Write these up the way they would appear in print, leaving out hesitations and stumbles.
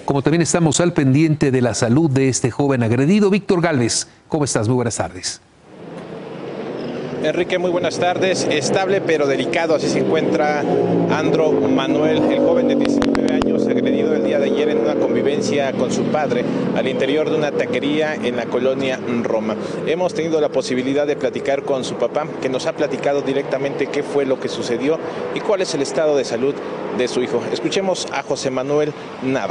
como también estamos al pendiente de la salud de este joven agredido. Víctor Gálvez, ¿cómo estás? Muy buenas tardes. Enrique, muy buenas tardes. Estable pero delicado, así se encuentra Andro Manuel, el joven de 19 años agredido el día de ayer en una convivencia con su padre al interior de una taquería en la colonia Roma. Hemos tenido la posibilidad de platicar con su papá, que nos ha platicado directamente qué fue lo que sucedió y cuál es el estado de salud de su hijo. Escuchemos a José Manuel Nava.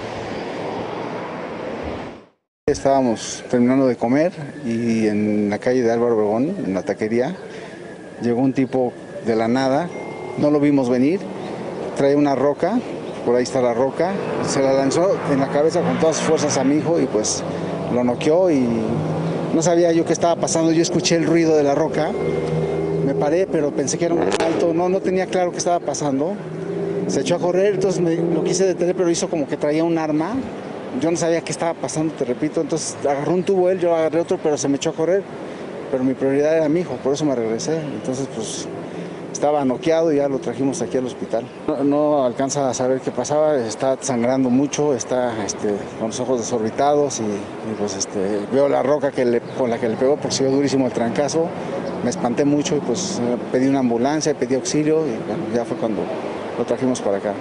Estábamos terminando de comer y en la calle de Álvaro Obregón, en la taquería, llegó un tipo de la nada, no lo vimos venir, trae una roca, por ahí está la roca, se la lanzó en la cabeza con todas sus fuerzas a mi hijo y pues lo noqueó y no sabía yo qué estaba pasando. Yo escuché el ruido de la roca, me paré pero pensé que era un asalto, no tenía claro qué estaba pasando, se echó a correr, entonces lo quise detener pero hizo como que traía un arma. Yo no sabía qué estaba pasando, te repito, entonces agarró un tubo él, yo agarré otro, pero se me echó a correr. Pero mi prioridad era mi hijo, por eso me regresé. Entonces, pues, estaba noqueado y ya lo trajimos aquí al hospital. No alcanza a saber qué pasaba, está sangrando mucho, está con los ojos desorbitados y pues, veo la roca con la que le pegó, porque se vio durísimo el trancazo. Me espanté mucho y pues pedí una ambulancia, pedí auxilio y bueno, ya fue cuando lo trajimos para acá.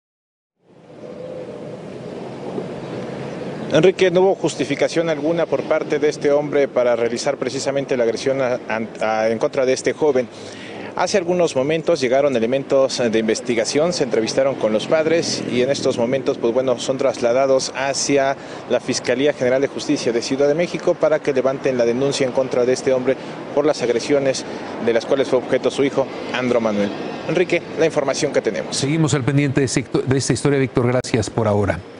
Enrique, no hubo justificación alguna por parte de este hombre para realizar precisamente la agresión en contra de este joven. Hace algunos momentos llegaron elementos de investigación, se entrevistaron con los padres y en estos momentos, pues bueno, son trasladados hacia la Fiscalía General de Justicia de Ciudad de México para que levanten la denuncia en contra de este hombre por las agresiones de las cuales fue objeto su hijo, Andro Manuel. Enrique, la información que tenemos. Seguimos al pendiente de esta historia, Víctor. Gracias por ahora.